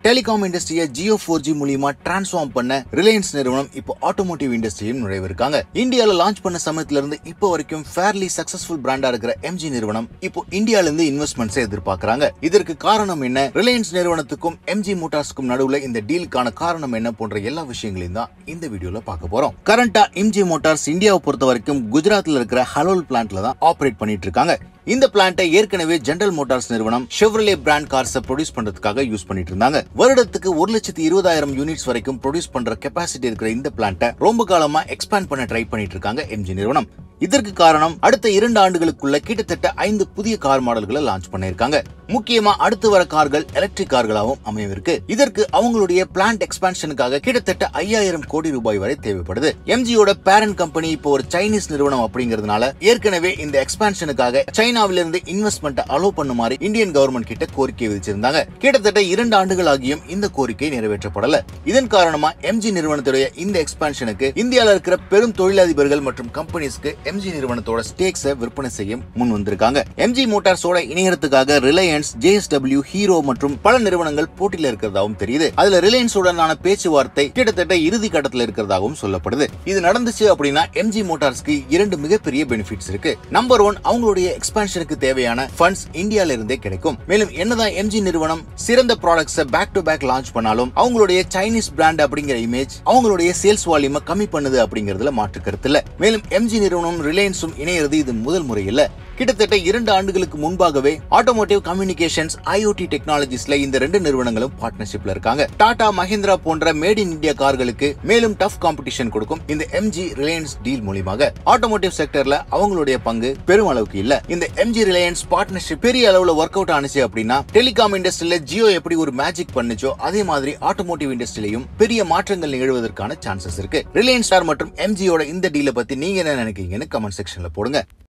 Telecom இண்டஸ்ட்ரியை Jio 4G மூலியமா transform பண்ண ரிலையன்ஸ் நிறுவனம் இப்போ ஆட்டோமோட்டிவ் இண்டஸ்ட்ரியும் நுழைவிருக்காங்க. இந்தியால லான்ச் பண்ண சமயத்துல இருந்து இப்போ வரைக்கும் ஃபேர்லி சக்சஸ்ஃபுல் பிராண்டா இருக்கிற MG நிறுவனம் இப்போ இந்தியால இருந்து இன்வெஸ்ட்மெண்ட்ஸ் எதிர்பார்க்கறாங்க. இதற்கு காரணம் என்ன, ரிலையன்ஸ் நிறுவனத்துக்கும் MG மோட்டார்ஸ்க்கும் நடுவுல இந்த டீலுக்கான காரணம் என்ன போன்ற எல்லா விஷயங்களையும் தான் இந்த வீடியோல பார்க்க போறோம். கரண்டா MG மோட்டார்ஸ் இந்தியாவை பொறுத்த வரைக்கும் குஜராத்ல இருக்கிற ஹலோல் பிளான்ட்ல தான் ஆபரேட் பண்ணிட்டு இருக்காங்க. இந்த பிளான்ட்டை ஏற்கனவே ஜெனரல் மோட்டார்ஸ் நிறுவனம் ஷெவ்ரலே பிராண்ட் கார்ஸை ப்ரொடியூஸ் பண்றதுக்காக யூஸ் பண்ணிட்டு இருந்தாங்க. வருடத்துக்கு 1,20,000 யூனிட்ஸ் வரைக்கும் ப்ரொடியூஸ் பண்ற கெபாசிட்டி இருக்கிற இந்த பிளான்ட்டை ரொம்ப காலமா எக்ஸ்பேண்ட் பண்ண ட்ரை பண்ணிட்டு இருக்காங்க MG நிறுவனம். இதற்கு காரணம் அடுத்த 2 ஆண்டுகளுக்குள்ள கிட்டத்தட்ட 5 புதிய கார் மாடல்களை லான்ச் பண்ணிருக்காங்க. முக்கியமா அடுத்து வர கார்கள் எலக்ட்ரிக் கார்களாகவும் அமையவிருக்கு. இதற்கு அவங்களுடைய பிளான்ட் எக்ஸ்பான்ஷனுக்காக கிட்டத்தட்ட 5,000 கோடி ரூபாய் வரை தேவைப்படுது. MGயோட பேரண்ட் கம்பெனி இப்போ ஒரு சைனீஸ் நிறுவனம் அப்படிங்கிறதுனால ஏற்கனவே இந்த எக்ஸ்பான்ஷனுக்காக சைனாவிலிருந்து இன்வெஸ்ட்மெண்ட் அலோ பண்ணுமாறு இந்தியன் கவர்மெண்ட் கிட்ட கோரிக்கை விதிச்சிருந்தாங்க. கிட்டத்தட்ட 2 ஆண்டுகள் ஆகியும் இந்த கோரிக்கை நிறைவேற்றப்படல. இதன் காரணமா MG நிறுவனத்துடைய இந்த எக்ஸ்பான்ஷனுக்கு இந்தியால இருக்கிற பெரும் தொழிலதிபர்கள் மற்றும் கம்பெனிஸ்க்கு MG நிறுவனத்தோட ஸ்டேக்ஸை விற்பனை செய்ய முன் வந்திருக்காங்க. MG மோட்டார்ஸோட இணையறதுக்காக ரிலையன்ஸ், JSW, ஹீரோ மற்றும் பல நிறுவனங்கள் போட்டியில இருக்கிறதாவும் தெரியுது. அதுல ரிலையன்ஸ் உடனான பேச்சுவார்த்தை கிட்டத்தட்ட இறுதி கட்டத்தில் இருக்கிறதாகவும் சொல்லப்படுது. இது நடந்துச்சு அப்படின்னா MG மோட்டார்ஸ்க்கு 2 மிகப்பெரிய பெனிஃபிட்ஸ் இருக்கு. நம்பர் 1, அவங்களுடைய எக்ஸ்பான்ஷனுக்கு தேவையான ஃபண்ட்ஸ் இந்தியால இருந்தே கிடைக்கும். மேலும் என்னதான் MG நிறுவனம் சிறந்த ப்ராடக்ட்ஸை பேக் டு பேக் லான்ச் பண்ணாலும் அவங்களுடைய சைனீஸ் பிராண்ட் அப்படிங்கிற இமேஜ் அவங்களுடைய சேல்ஸ் வால்யூமை கம்மி பண்ணுது அப்படிங்கிறதுல மாற்று கருத்து இல்ல. மேலும் MG நிறுவனம் ரிலையன்ஸும் இணையிறது இது முதல் முறை இல்ல. கிட்டத்தட்ட 2 ஆண்டுகளுக்கு முன்பாகவே ஆட்டோமோட்டிவ் கம்யூனிகேஷன்ஸ் IoT டெக்னாலஜிஸ்ல இந்த 2 நிறுவனங்களும் பார்ட்னர்ஷிப்ல இருக்காங்க. டாடா, மஹிந்திரா போன்ற மேட் இன் இந்தியா கார்களுக்கு மேலும் டஃப் காம்படிஷன் கொடுக்கும் இந்த MG ரிலையன்ஸ் டீல் மூலமாக. ஆட்டோமோட்டிவ் செக்டர்ல அவங்களுடைய பங்கு பெரும் அளவுக்கு இல்ல. இந்த MG ரிலையன்ஸ் பார்ட்னர்ஷிப் பெரிய அளவுல ஒர்க் அவுட் ஆனிச்சு அப்படின்னா டெலிகாம் இண்டஸ்ட்ரியில ஜியோ எப்படி ஒரு மேஜிக் பண்ணுச்சோ அதே மாதிரி ஆட்டோமோட்டிவ் இண்டஸ்ட்ரியிலையும் பெரிய மாற்றங்கள் நிகழ்வதற்கான சான்சஸ் இருக்கு. ரிலையன்ஸ் ஸ்டார் மற்றும் MGயோட இந்த டீலை பத்தி நீங்க என்ன நினைக்கிறீங்கன்னு கமெண்ட் செக்ஷன்ல போடுங்க.